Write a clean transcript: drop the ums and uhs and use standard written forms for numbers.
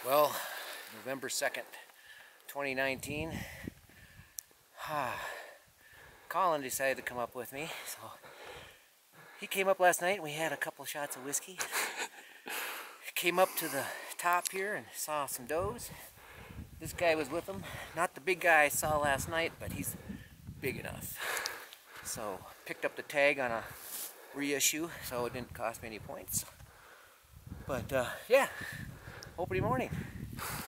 Well, November 2nd, 2019, Colin decided to come up with me, so he came up last night and we had a couple shots of whiskey. Came up to the top here and saw some does. This guy was with him, not the big guy I saw last night, but he's big enough. So picked up the tag on a reissue, so it didn't cost me any points. But yeah, opening morning.